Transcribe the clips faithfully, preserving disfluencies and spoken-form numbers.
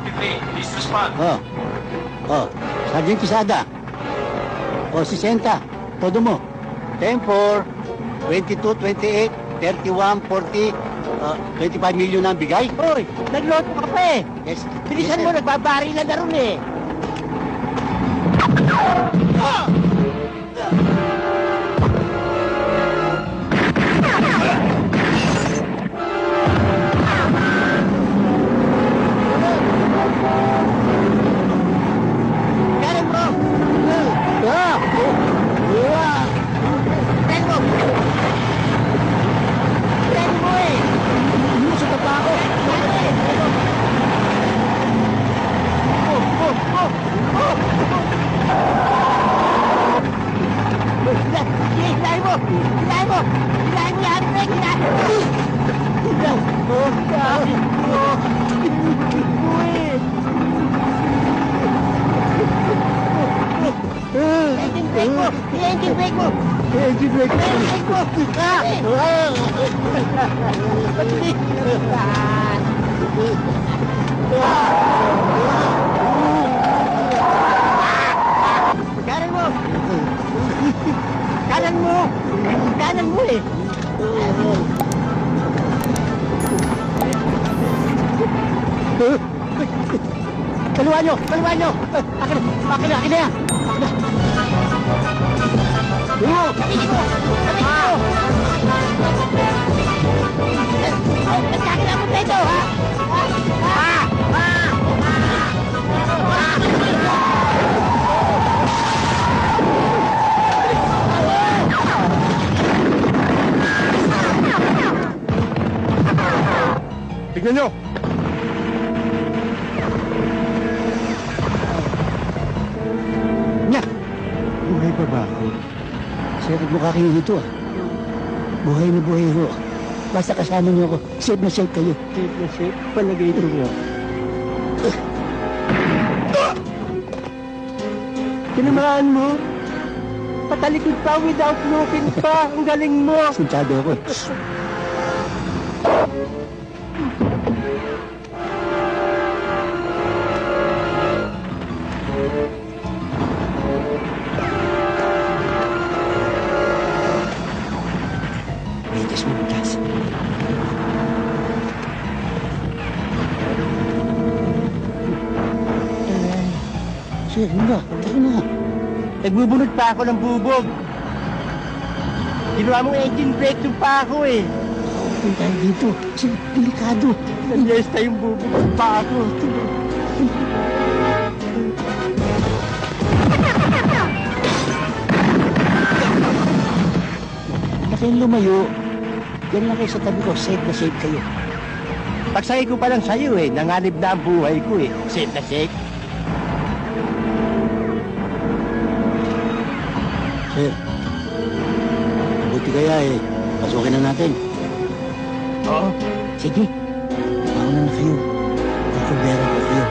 forty-three, please respond. Oh. Oh. Sergeant Quesada. Oh, sixty. Todo mo. ten four, twenty-two, twenty-eight, thirty-one, forty, uh, twenty-five million ang bigay. Hoy, nagloto ka pa eh. Yes. Bilisan yes, mo, nagbabari na na ron eh. Karen mo! Ah! Ah! Karen mo! Karen mo eh! Lumusot na pa ako. Oh, oh, oh, oh! Hilahin mo! Hilahin mo! Hilahin mo yan! Hilahin mo! Oh, sabi mo! Uy! Engine brake mo! Engine brake mo! Engine brake. Engine brake mo! Ah! Kanan mo! Kanan mo! Kanan mo eh! Kaliwa nyo! Kaliwa nyo! Akin na! Akin na! Akin na yan! Akin na! Oo! Sabihin mo! Sabihin mo! Nagkakilabot na ito, ha? Ha? Ha? Tignan nyo! Nya! Buhay pa ba ako? Sir, mukha kayo dito ah. Buhay na buhay ho. Basta kasama niyo ako. Safe na safe kayo. Safe na safe? Palagay ito mo. Tinamaan mo? Patalikod pa without looking pa. Ang galing mo. Sintado ako. Medias mo, Jas. Sir, yun ba? Tayo na. Nagbubunod pa ako ng bubog. Ginawa mong engine brake yung pa ako eh. Huwag tayo dito. Sir, delikado. Nanyesta yung bubog ng pa ako. Na kayong lumayo. Yan lang kayo sa tabi ko. Safe na safe kayo. Pagsakay ko pa lang sa'yo eh. Nanganib na ang buhay ko eh. Safe na safe. Sir, buti kaya eh. Pasukin na natin. Oo. Sige. Mauna na kayo. Nakabera ko kayo.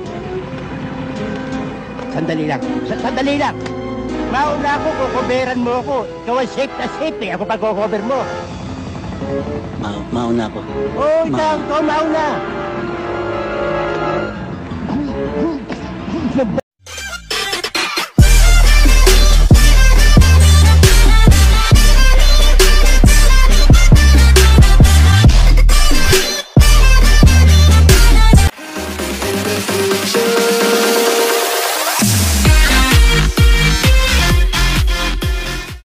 Sandali lang. Sa- Sandali lang. Mauna ako, kukuberan mo ako. Ikaw ang safe na safe eh. Ako pag-cover mo. Ma mauna ako. Oo, ikaw, Ma- ikaw mauna.